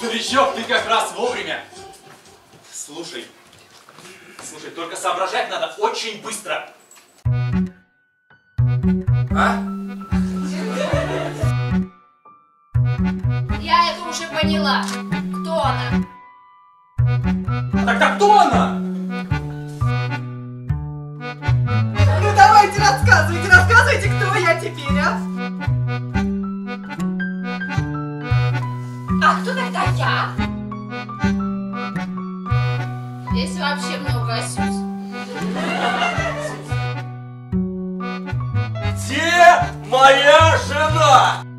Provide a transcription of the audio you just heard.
Старичок, ты как раз вовремя. Слушай, только соображать надо очень быстро. А? Я это уже поняла. Кто она? Так кто она? Ну давайте рассказывайте, кто я теперь, а? А кто тогда я? Здесь вообще много осюз. Где моя жена?